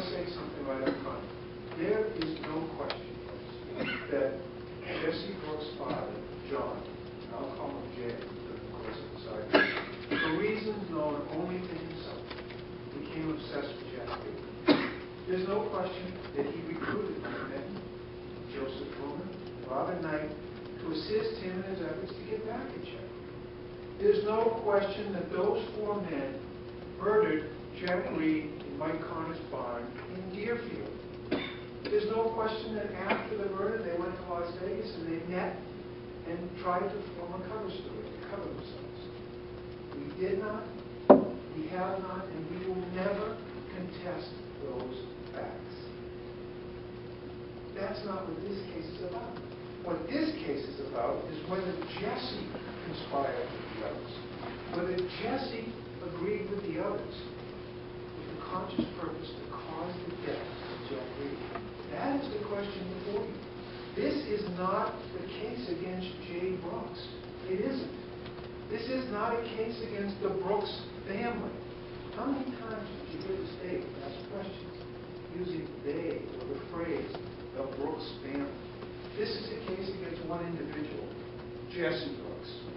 say something right up front. There is no question, folks, that Jesse Brooks' father, John, and I'll call him Jay during the course of this argument, for reasons known only to himself, became obsessed with Jack Reed. There's no question that he recruited Mike Benton, Joseph Truman, Robin Knight to assist him in his efforts to get back at Jack. There's no question that those four men murdered Jack Reed in Mike Connor's barn in Deerfield. There's no question that after the murder they went to Las Vegas and they met and tried to form a cover story to cover themselves. We did not, we have not, and we will never contest those facts. That's not what this case is about. What this case is about is whether Jesse conspired with the others, whether Jesse agreed with the others with the conscious purpose to cause the death of Jack Reed. That is the question before you. This is not the case against Jay Brooks. It isn't. This is not a case against the Brooks family. How many times did you hear the state ask questions using they or the phrase the Brooks family? This is a case against one individual, Jesse Brooks.